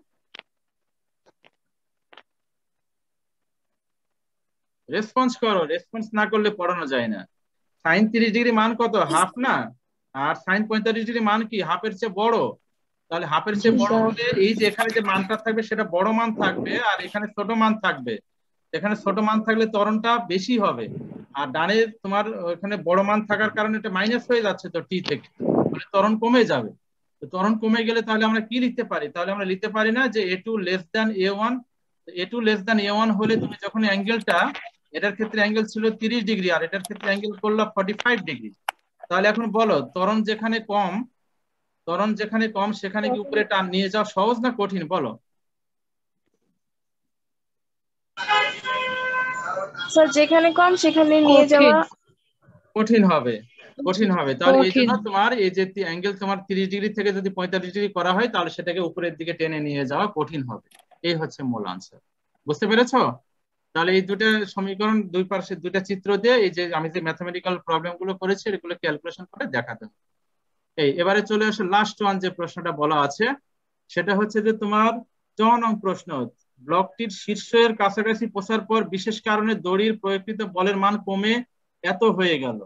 রেসপন্স করো, রেসপন্স না করলে পড়ানো যায় না। সাইন 30 ডিগ্রি মান কত? হাফ না? আর সাইন 45 ডিগ্রি মান কি হাফের চেয়ে বড়? তাহলে হাফের চেয়ে বড় হলে এই যে এখানে যে মানটা থাকবে সেটা বড় মান থাকবে, আর এখানে ছোট মান থাকবে। এখানে ছোট মান থাকলে ত্বরণটা বেশি হবে, আর ডানে তোমার ওখানে বড় মান থাকার কারণে এটা মাইনাস হয়ে যাচ্ছে, তো টি থেকে ত্বরণ কমে যাবে। তো ত্বরণ কমে গেলে তাহলে আমরা কি লিখতে পারি? তাহলে আমরা লিখতে পারি না যে a2 less than a1? a2 less than a1 হলে তুমি যখন অ্যাঙ্গেলটা, এটার ক্ষেত্রে অ্যাঙ্গেল ছিল 30 ডিগ্রি আর এটার ক্ষেত্রে অ্যাঙ্গেল করলো 45 ডিগ্রি। তাহলে এখন বলো ত্বরণ যেখানে কম সেখানে কি উপরে টান নিয়ে যাওয়া সহজ না কঠিন বলো? স্যার যেখানে কম সেখানে নিয়ে যাওয়া কঠিন হবে। তাহলে এই জন্য তোমার এই যে অ্যাঙ্গেল তোমার 30 ডিগ্রি থেকে যদি 45 ডিগ্রি করা হয় তাহলে সেটাকে উপরের দিকে টেনে নিয়ে যাওয়া কঠিন হবে। এই হচ্ছে মূল আনসার। বুঝতে পেরেছো? তাহলে এই দুটো সমীকরণ, দুই পাশে দুটো চিত্র দিয়ে এই যে আমি যে ম্যাথমেটিক্যাল প্রবলেম গুলো করেছি এগুলো ক্যালকুলেশন করে দেখাতে হবে। এবারে চলে আসো লাস্ট ওয়ান, যে প্রশ্নটা বলা আছে সেটা হচ্ছে যে তোমার 4 নং প্রশ্ন। ব্লকটির শীর্ষের কাছাকাছি পৌঁছার পর বিশেষ কারণে দড়ির প্রয়োগকৃত বলের মান কমে এত হয়ে গেল।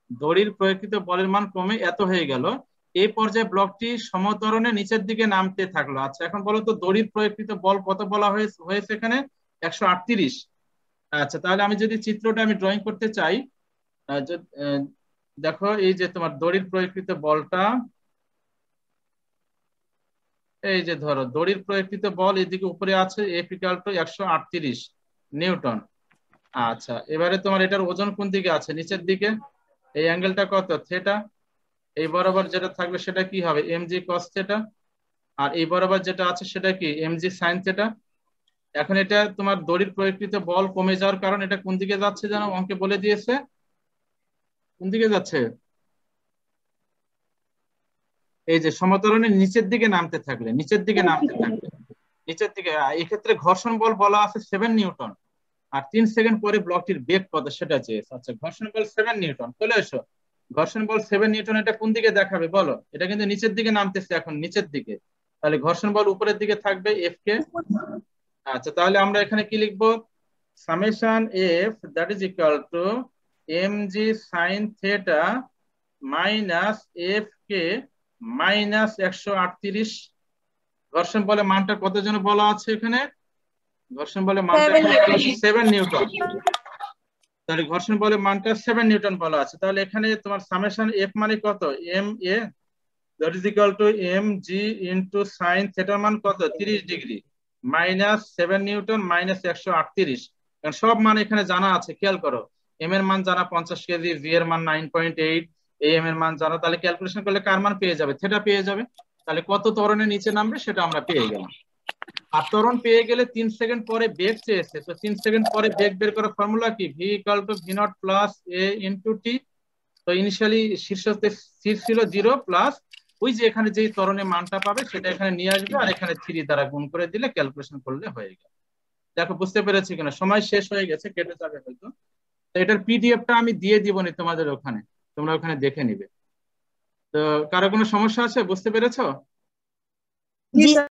এই পর্যায়ে ব্লকটি সমত্বরণে নিচের দিকে নামতে থাকলো। আচ্ছা, এখন বলো তো দড়ির প্রয়োগকৃত বল কত বলা হয়েছে এখানে? 138। আচ্ছা, তাহলে আমি যদি চিত্রটা আমি ড্রয়িং করতে চাই, দেখো এই যে তোমার দড়ির প্রয়োগকৃত বলটা, এই যে ধরো দড়ির প্রয়োগকৃত বল এদিকে উপরে আছে F = 138 নিউটন। আচ্ছা, এবারে তোমার এটার ওজন কোন দিকে আছে? নিচের দিকে। এই অ্যাঙ্গেলটা কত? থিটা। এই বরাবর যেটা থাকবে সেটা কি হবে? mg cos theta. আর এই বরাবর যেটা আছে সেটা কি? mg sin theta. এখন এটা তোমার দড়ির প্রয়োগকৃত বল কমে যাওয়ার কারণ এটা কোন দিকে যাচ্ছে যেন অঙ্কে বলে দিয়েছে, কোন দিকে যাচ্ছে? এই যে সমতরণের নিচের দিকে নামতে থাকলে, নিচের দিকে নামতে থাকলে, নিচের দিকে। এই ক্ষেত্রে ঘর্ষণ বল বলা আছে 7 নিউটন, আর 3 সেকেন্ড পরে ব্লকটির বেগ কত সেটা চেয়েছে। আচ্ছা, ঘর্ষণ বল 7 নিউটন, চলে এসো। ঘর্ষণ বল 7 নিউটন এটা কোন দিকে দেখাবে বলো? এটা কিন্তু নিচের দিকে নামতেছে এখন, নিচের দিকে। তাহলে ঘর্ষণ বল উপরের দিকে থাকবে এফ কে। আচ্ছা, তাহলে আমরা এখানে কি লিখবো? Summation F that is equal to mg sin theta minus F K minus 138। ঘর্ষণ বলে মানটা কত যেন বলা আছে এখানে? ঘর্ষণ বলে মানটা 7 নিউটন। তাহলে ঘর্ষণ বলে মানটা 7 নিউটন বলা আছে। তাহলে এখানে তোমার সামেশন এফ মানে কত? M A that is equal to M G into sine থিটার মান কত? 30 ডিগ্রি মাইনাস 7 নিউটন মাইনাস 138। কারণ সব মান এখানে জানা আছে, খেয়াল করো। এম এর মান জানা 50 কেজি, জি এর মান 9.8, এম এর মান জানা। তাহলে ক্যালকুলেশন করলে কার মান পেয়ে যাবে? থিটা পেয়ে যাবে। তাহলে কত ত্বরণের নিচে নামবে সেটা আমরা পেয়ে গেলাম। আর ত্বরণ পেয়ে গেলে 3 সেকেন্ড পরে বেগ চেয়েছে, তো 3 সেকেন্ড পরে বেগ বের করার ফর্মুলা কি? V equal to V not plus A into T. তো ইনিশিয়ালি শীর্ষতে স্থির ছিল 0 প্লাস ওই যে এখানে যেই ত্বরণের মানটা পাবে সেটা এখানে নিয়ে আসবে, আর এখানে 3 দ্বারা গুণ করে দিলে ক্যালকুলেশন করলে হয়ে গেল। দেখো বুঝতে পেরেছি কিনা? সময় শেষ হয়ে গেছে, কেটে যাবে হয়তো। তো এটার পিডিএফটা আমি দিয়ে দিবনি তোমাদের ওখানে, তোমরা ওখানে দেখে নিবে। তো কারো কোনো সমস্যা আছে? বুঝতে পেরেছো?